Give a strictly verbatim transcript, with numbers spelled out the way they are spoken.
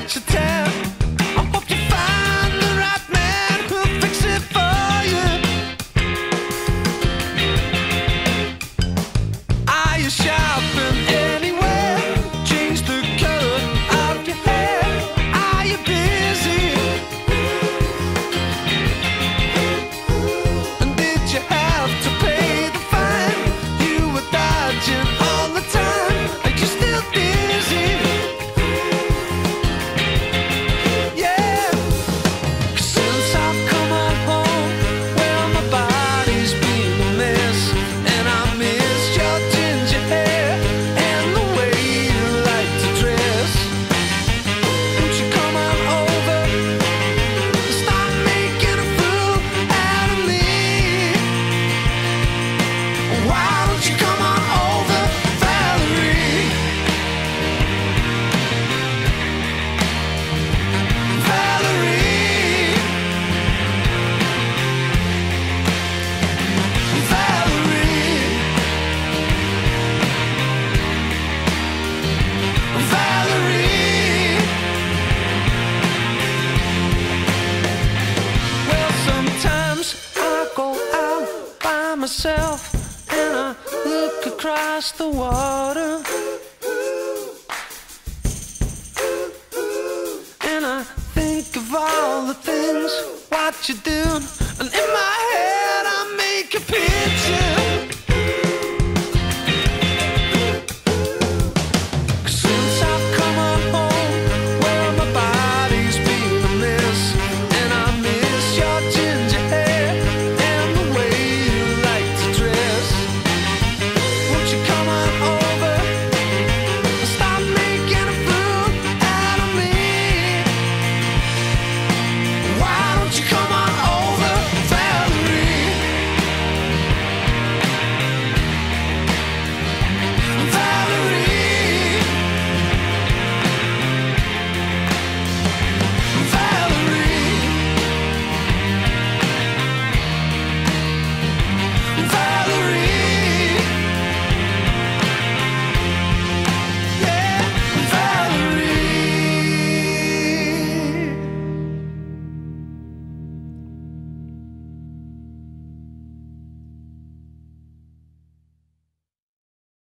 what you tell. I hope you find the right man who'll fix it for you. Are you shopping anywhere? Change the color of your hair. Are you busy? And did you have to pay the fine? You were dodging all the time. Are you still busy? Yeah. 'Cause since I've come on home, well, my body's been a mess, and I miss your ginger hair and the way you like to dress. Won't you come on over and stop making a fool out of me? Why don't you come on over, Valerie? Valerie. Valerie. Valerie. Well, sometimes I go out by myself and I look across the water, and I think of all the things what you do.